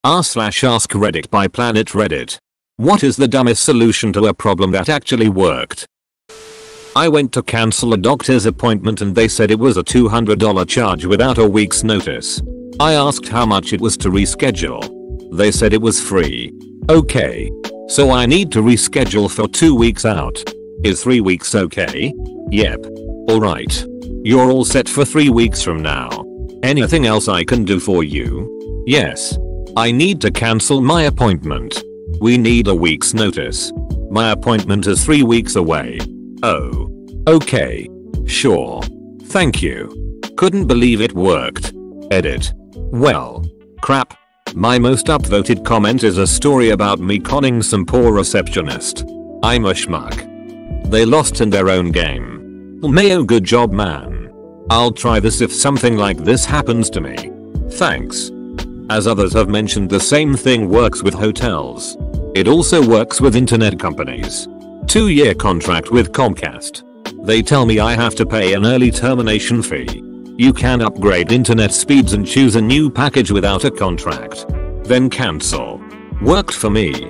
r/ask Reddit by Planet Reddit. What is the dumbest solution to a problem that actually worked? I went to cancel a doctor's appointment and they said it was a $200 charge without a week's notice. I asked how much it was to reschedule. They said it was free. Okay. So I need to reschedule for 2 weeks out. Is 3 weeks okay? Yep. Alright. You're all set for 3 weeks from now. Anything else I can do for you? Yes. I need to cancel my appointment. We need a week's notice. My appointment is 3 weeks away. Oh. Okay. Sure. Thank you. Couldn't believe it worked. Edit. Well. Crap. My most upvoted comment is a story about me conning some poor receptionist. I'm a schmuck. They lost in their own game. Mayo, good job, man. I'll try this if something like this happens to me. Thanks. As others have mentioned, the same thing works with hotels. It also works with internet companies. 2-year contract with Comcast. They tell me I have to pay an early termination fee. You can upgrade internet speeds and choose a new package without a contract. Then cancel. Worked for me.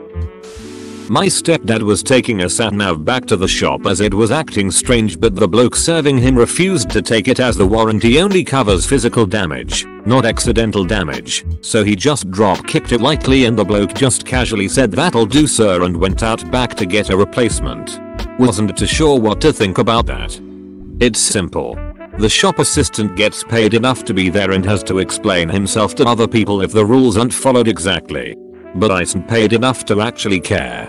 My stepdad was taking a sat-nav back to the shop as it was acting strange, but the bloke serving him refused to take it as the warranty only covers physical damage, not accidental damage, so he just drop-kicked it lightly and the bloke just casually said, "That'll do, sir," and went out back to get a replacement. Wasn't too sure what to think about that. It's simple. The shop assistant gets paid enough to be there and has to explain himself to other people if the rules aren't followed exactly. But I isn't paid enough to actually care.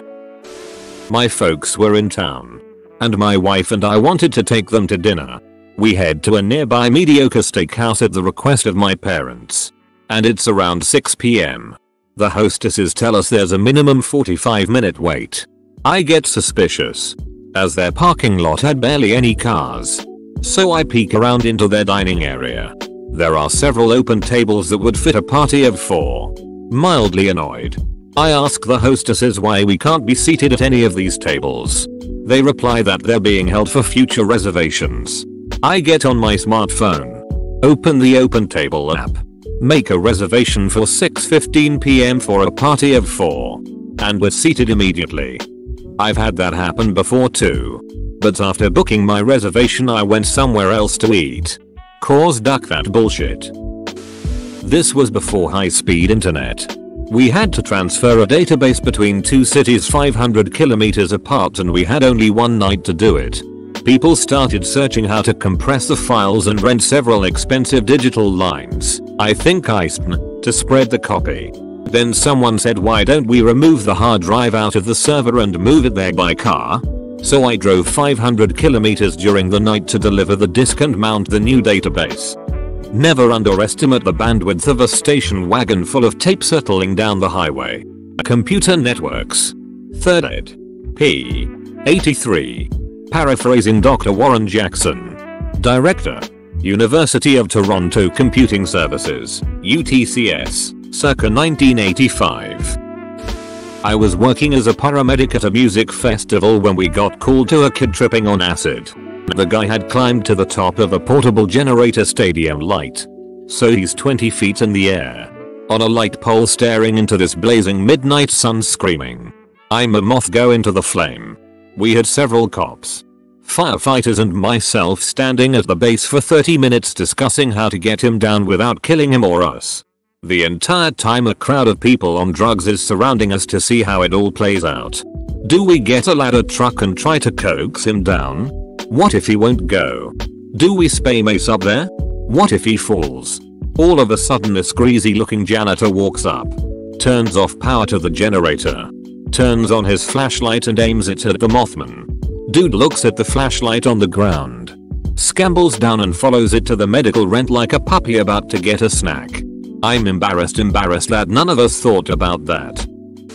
My folks were in town, and my wife and I wanted to take them to dinner. We head to a nearby mediocre steakhouse at the request of my parents. And it's around 6 p.m. The hostesses tell us there's a minimum 45-minute wait. I get suspicious, as their parking lot had barely any cars. So I peek around into their dining area. There are several open tables that would fit a party of 4. Mildly annoyed, I ask the hostesses why we can't be seated at any of these tables. They reply that they're being held for future reservations. I get on my smartphone, open the Open Table app, make a reservation for 6:15 p.m. for a party of 4, and we're seated immediately. I've had that happen before too. But after booking my reservation I went somewhere else to eat. Cause duck that bullshit. This was before high-speed internet. We had to transfer a database between 2 cities 500 kilometers apart and we had only one night to do it. People started searching how to compress the files and rent several expensive digital lines, I think ISPN, to spread the copy. Then someone said, why don't we remove the hard drive out of the server and move it there by car? So I drove 500 kilometers during the night to deliver the disk and mount the new database. Never underestimate the bandwidth of a station wagon full of tape circling down the highway. Computer networks. 3rd ed. p. 83. Paraphrasing Dr. Warren Jackson. Director. University of Toronto Computing Services, UTCS, circa 1985. I was working as a paramedic at a music festival when we got called to a kid tripping on acid. The guy had climbed to the top of a portable generator stadium light. So he's 20 feet in the air, on a light pole staring into this blazing midnight sun screaming, "I'm a moth, go into the flame." We had several cops, firefighters and myself standing at the base for 30 minutes discussing how to get him down without killing him or us. The entire time a crowd of people on drugs is surrounding us to see how it all plays out. Do we get a ladder truck and try to coax him down? What if he won't go? Do we spray mace up there? What if he falls? All of a sudden this greasy looking janitor walks up, turns off power to the generator, turns on his flashlight and aims it at the Mothman. Dude looks at the flashlight on the ground, scambles down and follows it to the medical rent like a puppy about to get a snack. I'm embarrassed that none of us thought about that.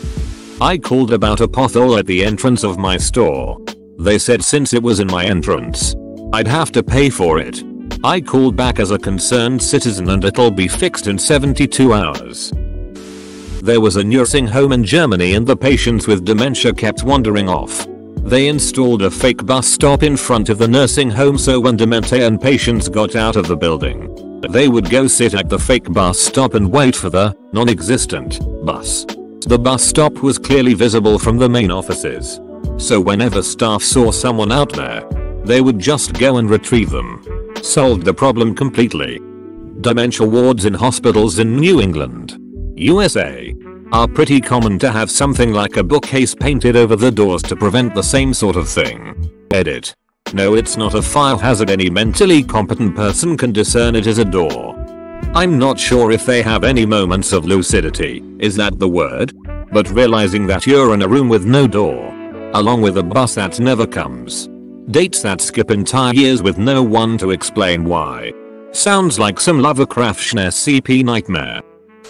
I called about a pothole at the entrance of my store. They said since it was in my entrance, I'd have to pay for it. I called back as a concerned citizen and it'll be fixed in 72 hours. There was a nursing home in Germany and the patients with dementia kept wandering off. They installed a fake bus stop in front of the nursing home so when dementia and patients got out of the building, They would go sit at the fake bus stop and wait for the non-existent bus. The bus stop was clearly visible from the main offices. So whenever staff saw someone out there, they would just go and retrieve them. Solved the problem completely. Dementia wards in hospitals in New England, USA, are pretty common to have something like a bookcase painted over the doors to prevent the same sort of thing. Edit. No, it's not a fire hazard. Any mentally competent person can discern it as a door. I'm not sure if they have any moments of lucidity, is that the word? But realizing that you're in a room with no door, along with a bus that never comes. Dates that skip entire years with no one to explain why. Sounds like some Lovecraftian SCP nightmare.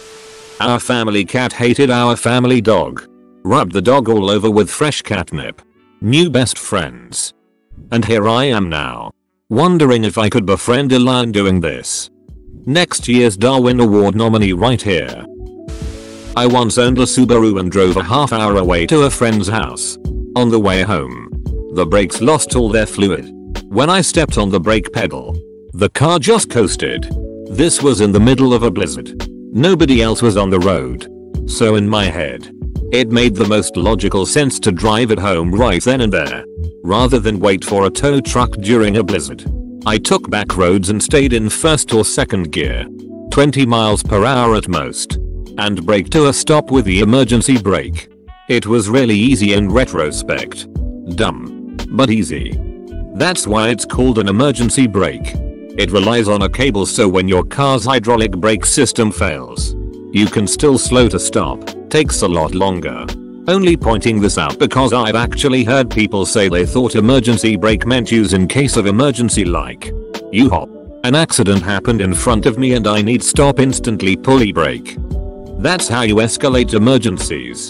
Our family cat hated our family dog. Rubbed the dog all over with fresh catnip. New best friends. And here I am now, wondering if I could befriend a lion doing this. Next year's Darwin Award nominee right here. I once owned a Subaru and drove a half hour away to a friend's house. On the way home, the brakes lost all their fluid. When I stepped on the brake pedal, the car just coasted. This was in the middle of a blizzard. Nobody else was on the road. So in my head, it made the most logical sense to drive it home right then and there, rather than wait for a tow truck during a blizzard. I took back roads and stayed in first or second gear, 20 miles per hour at most, and braked to a stop with the emergency brake. It was really easy in retrospect. Dumb, but easy. That's why it's called an emergency brake. It relies on a cable, so when your car's hydraulic brake system fails, you can still slow to stop. Takes a lot longer. Only pointing this out because I've actually heard people say they thought emergency brake meant use in case of emergency, like, you hop, an accident happened in front of me and I need stop instantly, pulley brake. That's how you escalate emergencies.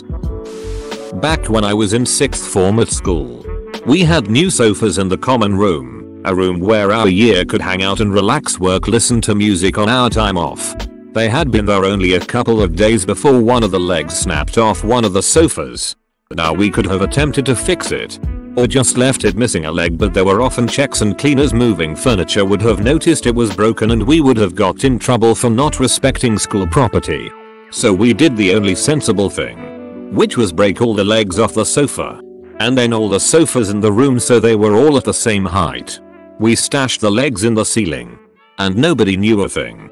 Back when I was in 6th form at school, we had new sofas in the common room, a room where our year could hang out and relax, work, listen to music on our time off. They had been there only a couple of days before one of the legs snapped off one of the sofas. Now we could have attempted to fix it, or just left it missing a leg, but there were often checks and cleaners moving furniture would have noticed it was broken and we would have got in trouble for not respecting school property. So we did the only sensible thing, which was break all the legs off the sofa, and then all the sofas in the room so they were all at the same height. We stashed the legs in the ceiling, and nobody knew a thing.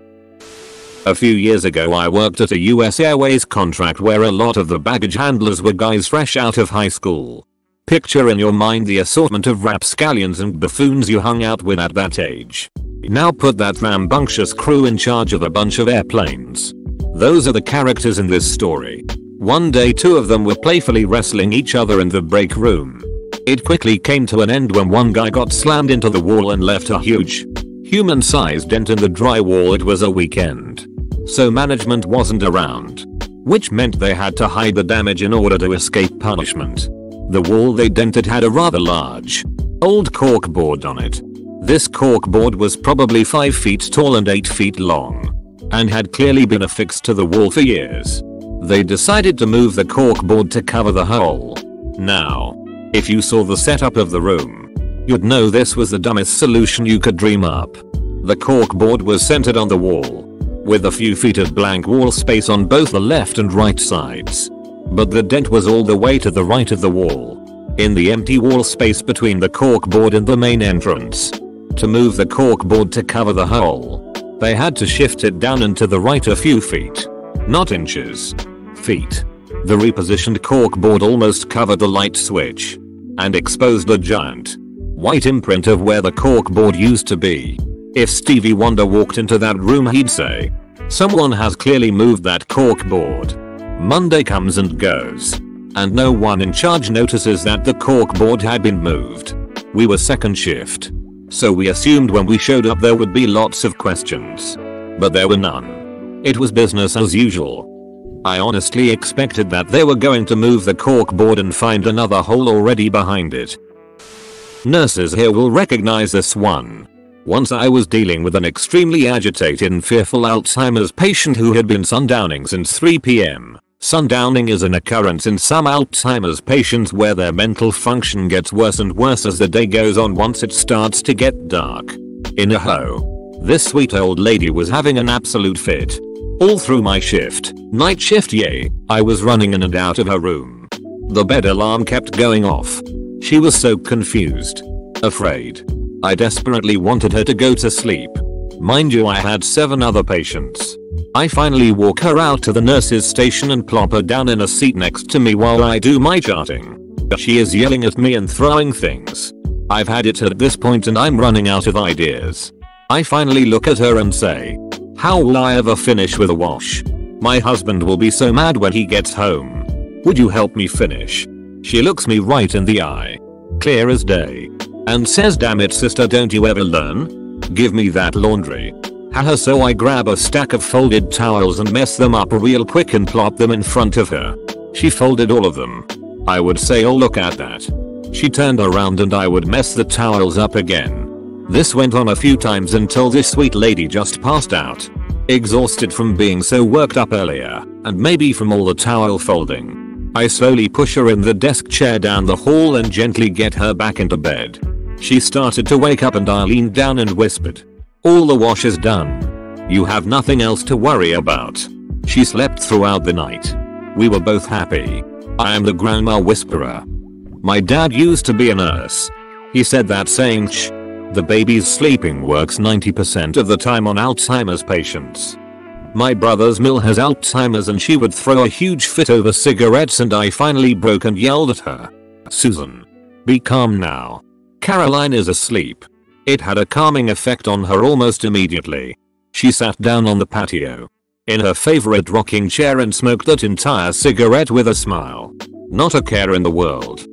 A few years ago I worked at a US Airways contract where a lot of the baggage handlers were guys fresh out of high school. Picture in your mind the assortment of rapscallions and buffoons you hung out with at that age. Now put that rambunctious crew in charge of a bunch of airplanes. Those are the characters in this story. One day two of them were playfully wrestling each other in the break room. It quickly came to an end when one guy got slammed into the wall and left a huge, human-sized dent in the drywall. It was a weekend, so management wasn't around, which meant they had to hide the damage in order to escape punishment. The wall they dented had a rather large, old corkboard on it. This corkboard was probably 5 feet tall and 8 feet long, and had clearly been affixed to the wall for years. They decided to move the corkboard to cover the hole. Now, if you saw the setup of the room, you'd know this was the dumbest solution you could dream up. The corkboard was centered on the wall, with a few feet of blank wall space on both the left and right sides. But the dent was all the way to the right of the wall, in the empty wall space between the corkboard and the main entrance. To move the corkboard to cover the hole, they had to shift it down and to the right a few feet. Not inches. Feet. The repositioned corkboard almost covered the light switch, and exposed a giant, white imprint of where the corkboard used to be. If Stevie Wonder walked into that room he'd say, "Someone has clearly moved that corkboard." Monday comes and goes, and no one in charge notices that the corkboard had been moved. We were second shift, so we assumed when we showed up there would be lots of questions. But there were none. It was business as usual. I honestly expected that they were going to move the corkboard and find another hole already behind it. Nurses here will recognize this one. Once I was dealing with an extremely agitated and fearful Alzheimer's patient who had been sundowning since 3 p.m. Sundowning is an occurrence in some Alzheimer's patients where their mental function gets worse and worse as the day goes on once it starts to get dark. In a hoe, This sweet old lady was having an absolute fit. All through my shift, night shift yay, I was running in and out of her room. The bed alarm kept going off. She was so confused. Afraid. I desperately wanted her to go to sleep. Mind you, I had 7 other patients. I finally walk her out to the nurse's station and plop her down in a seat next to me while I do my charting. She is yelling at me and throwing things. I've had it at this point and I'm running out of ideas. I finally look at her and say, how will I ever finish with a wash? My husband will be so mad when he gets home. Would you help me finish? She looks me right in the eye, clear as day, and says, damn it sister, don't you ever learn? Give me that laundry. Haha, so I grab a stack of folded towels and mess them up real quick and plop them in front of her. She folded all of them. I would say, oh look at that. She turned around and I would mess the towels up again. This went on a few times until this sweet lady just passed out. Exhausted from being so worked up earlier, and maybe from all the towel folding. I slowly push her in the desk chair down the hall and gently get her back into bed. She started to wake up and I leaned down and whispered, all the wash is done. You have nothing else to worry about. She slept throughout the night. We were both happy. I am the grandma whisperer. My dad used to be a nurse. He said that saying shh, the baby's sleeping works 90% of the time on Alzheimer's patients. My brother's Mill has Alzheimer's and she would throw a huge fit over cigarettes and I finally broke and yelled at her. Susan. Be calm now. Caroline is asleep. It had a calming effect on her almost immediately. She sat down on the patio in her favorite rocking chair and smoked that entire cigarette with a smile. Not a care in the world.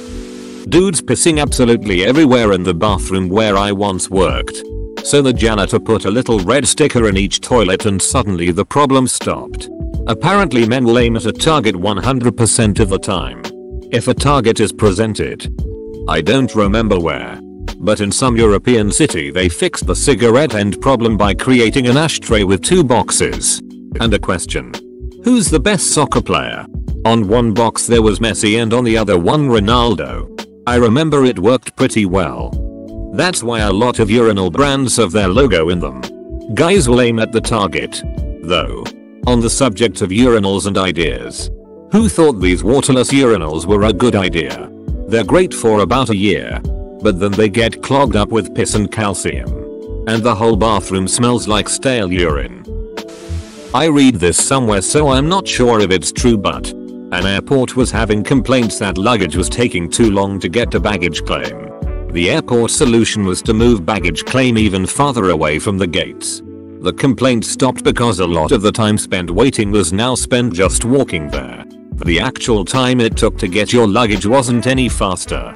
Dudes pissing absolutely everywhere in the bathroom where I once worked. So the janitor put a little red sticker in each toilet and suddenly the problem stopped. Apparently men will aim at a target 100% of the time. If a target is presented. I don't remember where. But in some European city they fixed the cigarette end problem by creating an ashtray with 2 boxes. And a question. Who's the best soccer player? On one box there was Messi and on the other one Ronaldo. I remember it worked pretty well. That's why a lot of urinal brands have their logo in them. Guys will aim at the target. Though. On the subject of urinals and ideas. Who thought these waterless urinals were a good idea? They're great for about a year. But then they get clogged up with piss and calcium. And the whole bathroom smells like stale urine. I read this somewhere so I'm not sure if it's true, but an airport was having complaints that luggage was taking too long to get to baggage claim. The airport solution was to move baggage claim even farther away from the gates. The complaint stopped because a lot of the time spent waiting was now spent just walking there. The actual time it took to get your luggage wasn't any faster.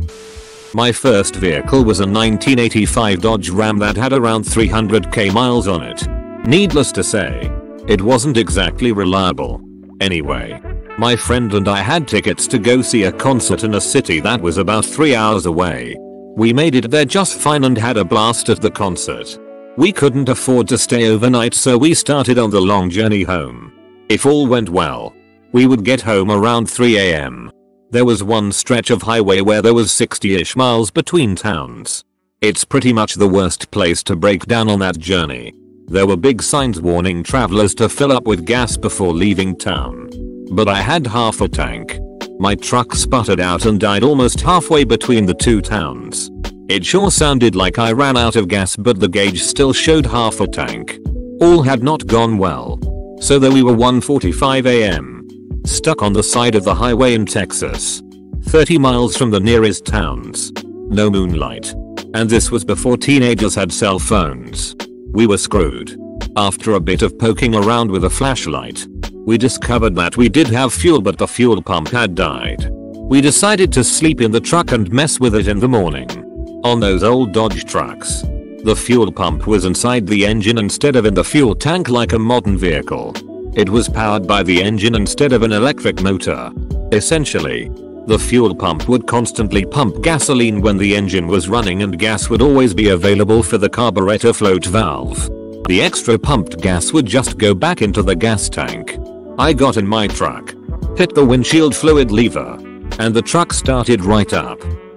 My first vehicle was a 1985 Dodge Ram that had around 300k miles on it. Needless to say, it wasn't exactly reliable. Anyway, my friend and I had tickets to go see a concert in a city that was about 3 hours away. We made it there just fine and had a blast at the concert. We couldn't afford to stay overnight so we started on the long journey home. If all went well, we would get home around 3 AM. There was one stretch of highway where there was 60-ish miles between towns. It's pretty much the worst place to break down on that journey. There were big signs warning travelers to fill up with gas before leaving town. But I had half a tank. My truck sputtered out and died almost halfway between the 2 towns. It sure sounded like I ran out of gas, but the gauge still showed half a tank. All had not gone well. So there we were 1:45 AM. Stuck on the side of the highway in Texas. 30 miles from the nearest towns. No moonlight. And this was before teenagers had cell phones. We were screwed. After a bit of poking around with a flashlight, we discovered that we did have fuel, but the fuel pump had died. We decided to sleep in the truck and mess with it in the morning. On those old Dodge trucks, the fuel pump was inside the engine instead of in the fuel tank like a modern vehicle. It was powered by the engine instead of an electric motor. Essentially, the fuel pump would constantly pump gasoline when the engine was running and gas would always be available for the carburetor float valve. The extra pumped gas would just go back into the gas tank. I got in my truck, hit the windshield fluid lever, and the truck started right up.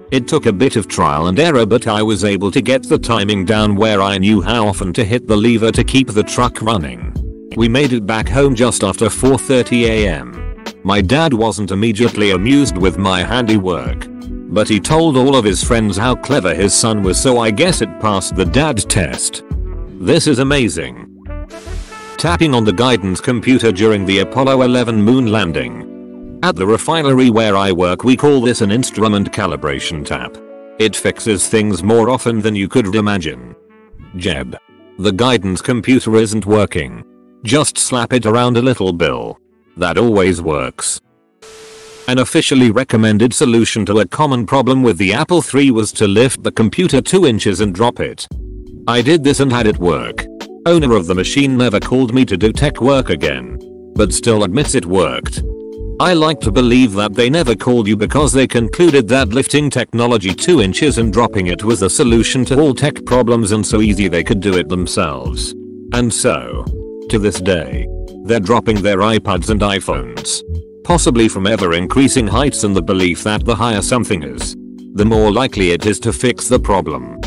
It took a bit of trial and error, but I was able to get the timing down where I knew how often to hit the lever to keep the truck running. We made it back home just after 4:30 AM. My dad wasn't immediately amused with my handiwork, but he told all of his friends how clever his son was, so I guess it passed the dad test. This is amazing. Tapping on the guidance computer during the Apollo 11 moon landing. At the refinery where I work, we call this an instrument calibration tap. It fixes things more often than you could imagine. Jeb. The guidance computer isn't working. Just slap it around a little, Bill. That always works. An officially recommended solution to a common problem with the Apple III was to lift the computer 2 inches and drop it. I did this and had it work. Owner of the machine never called me to do tech work again, but still admits it worked. I like to believe that they never called you because they concluded that lifting technology 2 inches and dropping it was the solution to all tech problems, and so easy they could do it themselves. And so, to this day, they're dropping their iPads and iPhones. Possibly from ever increasing heights and the belief that the higher something is, the more likely it is to fix the problem.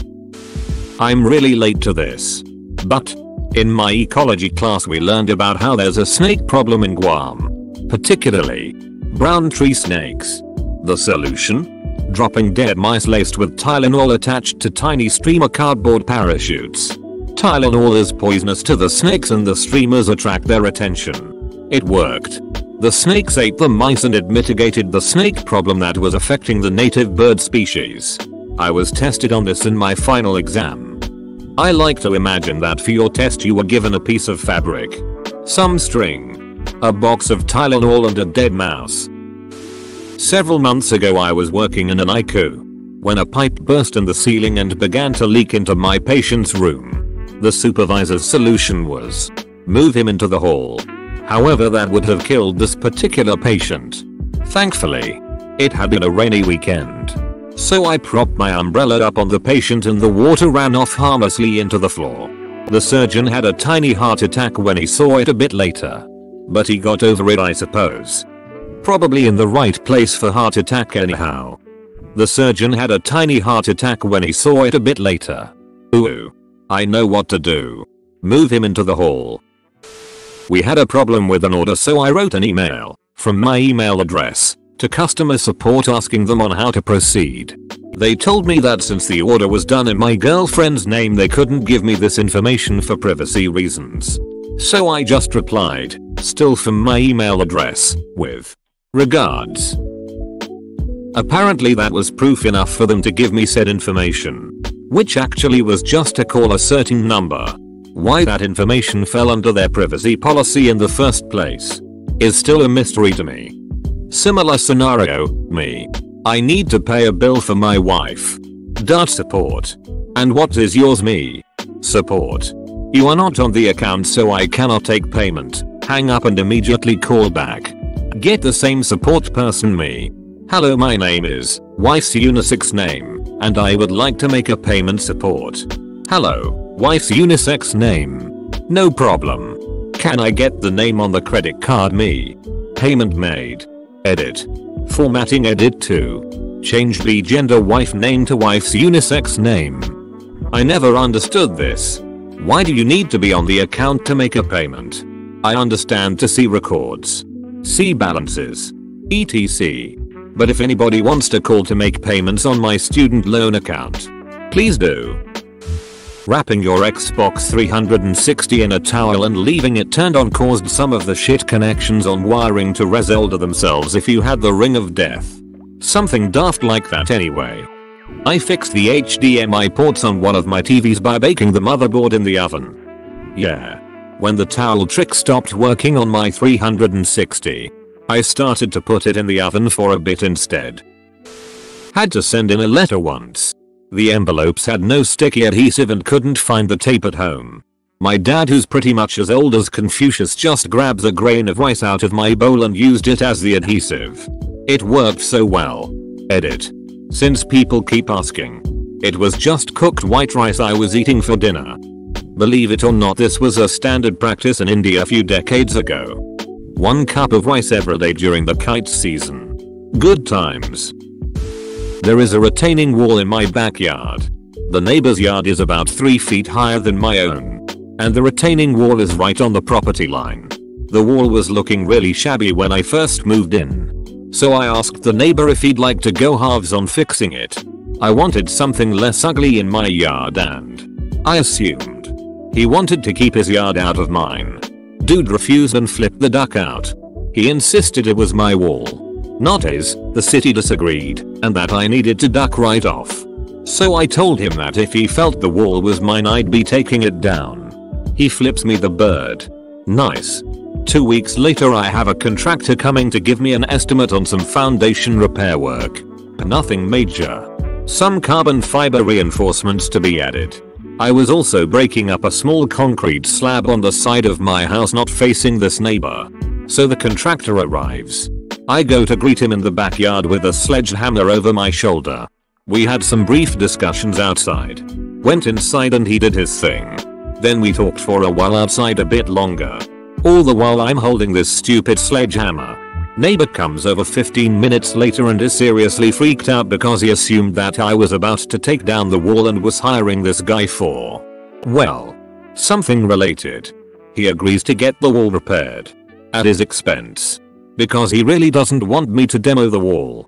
I'm really late to this, but in my ecology class we learned about how there's a snake problem in Guam. Particularly brown tree snakes. The solution? Dropping dead mice laced with Tylenol attached to tiny streamer cardboard parachutes. Tylenol is poisonous to the snakes and the streamers attract their attention. It worked. The snakes ate the mice and it mitigated the snake problem that was affecting the native bird species. I was tested on this in my final exam. I like to imagine that for your test you were given a piece of fabric, some string, a box of Tylenol and a dead mouse. Several months ago I was working in an ICU when a pipe burst in the ceiling and began to leak into my patient's room. The supervisor's solution was move him into the hall. However, that would have killed this particular patient. Thankfully, it had been a rainy weekend, so I propped my umbrella up on the patient and the water ran off harmlessly into the floor. The surgeon had a tiny heart attack when he saw it a bit later. But he got over it, I suppose. Probably in the right place for heart attack anyhow. The surgeon had a tiny heart attack when he saw it a bit later. Ooh. I know what to do. Move him into the hall. We had a problem with an order, so I wrote an email from my email address to customer support asking them on how to proceed. They told me that since the order was done in my girlfriend's name they couldn't give me this information for privacy reasons. So I just replied, still from my email address, with regards. Apparently that was proof enough for them to give me said information, which actually was just to call a certain number. Why that information fell under their privacy policy in the first place is still a mystery to me. Similar scenario, me. I need to pay a bill for my wife. Dart support. And what is yours, me? Support. You are not on the account, so I cannot take payment. Hang up and immediately call back. Get the same support person, me. Hello, my name is wife's unisex name, and I would like to make a payment support. Hello, wife's unisex name. No problem. Can I get the name on the credit card, me? Payment made. Edit. Formatting edit to change the gender wife name to wife's unisex name. I never understood this. Why do you need to be on the account to make a payment? I understand to see records, see balances, etc. But if anybody wants to call to make payments on my student loan account, please do. Wrapping your Xbox 360 in a towel and leaving it turned on caused some of the shit connections on wiring to resolder themselves if you had the ring of death. Something daft like that anyway. I fixed the HDMI ports on one of my TVs by baking the motherboard in the oven. Yeah. When the towel trick stopped working on my 360, I started to put it in the oven for a bit instead. Had to send in a letter once. The envelopes had no sticky adhesive and couldn't find the tape at home. My dad, who's pretty much as old as Confucius, just grabbed a grain of rice out of my bowl and used it as the adhesive. It worked so well. Edit. Since people keep asking, it was just cooked white rice I was eating for dinner. Believe it or not, this was a standard practice in India a few decades ago. 1 cup of rice every day during the kite season. Good times. There is a retaining wall in my backyard. The neighbor's yard is about 3 feet higher than my own. And the retaining wall is right on the property line. The wall was looking really shabby when I first moved in. So I asked the neighbor if he'd like to go halves on fixing it. I wanted something less ugly in my yard and I assumed he wanted to keep his yard out of mine. Dude refused and flipped the duck out. He insisted it was my wall, not his. The city disagreed and that I needed to duck right off. So I told him that if he felt the wall was mine I'd be taking it down. He flips me the bird. Nice. 2 weeks later I have a contractor coming to give me an estimate on some foundation repair work. Nothing major. Some carbon fiber reinforcements to be added. I was also breaking up a small concrete slab on the side of my house not facing this neighbor. So the contractor arrives. I go to greet him in the backyard with a sledgehammer over my shoulder. We had some brief discussions outside. Went inside and he did his thing. Then we talked for a while outside a bit longer. All the while I'm holding this stupid sledgehammer. Neighbor comes over 15 minutes later and is seriously freaked out because he assumed that I was about to take down the wall and was hiring this guy for, well, something related. He agrees to get the wall repaired at his expense because he really doesn't want me to demo the wall.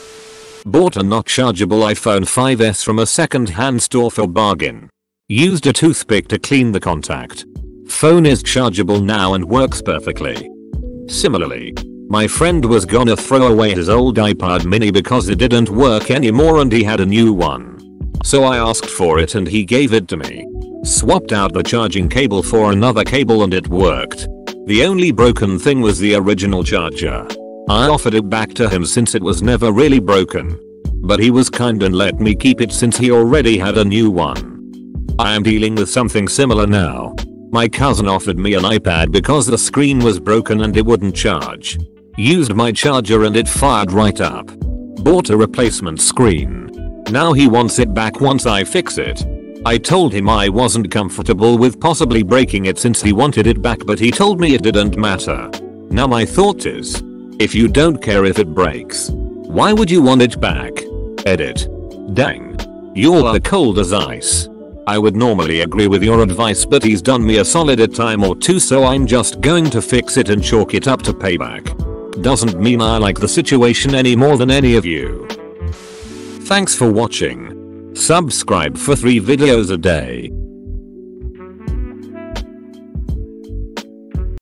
Bought a not chargeable iPhone 5s from a second-hand store for bargain. Used a toothpick to clean the contact. Phone is chargeable now and works perfectly. Similarly, my friend was gonna throw away his old iPod mini because it didn't work anymore and he had a new one. So I asked for it and he gave it to me. Swapped out the charging cable for another cable and it worked. The only broken thing was the original charger. I offered it back to him since it was never really broken. But he was kind and let me keep it since he already had a new one. I am dealing with something similar now. My cousin offered me an iPad because the screen was broken and it wouldn't charge. Used my charger and it fired right up. Bought a replacement screen. Now he wants it back once I fix it. I told him I wasn't comfortable with possibly breaking it since he wanted it back, but he told me it didn't matter. Now my thought is, if you don't care if it breaks, why would you want it back? Edit. Dang. You're cold as ice. I would normally agree with your advice, but he's done me a solid a time or two, so I'm just going to fix it and chalk it up to payback. Doesn't mean I like the situation any more than any of you. Thanks for watching. Subscribe for 3 videos a day.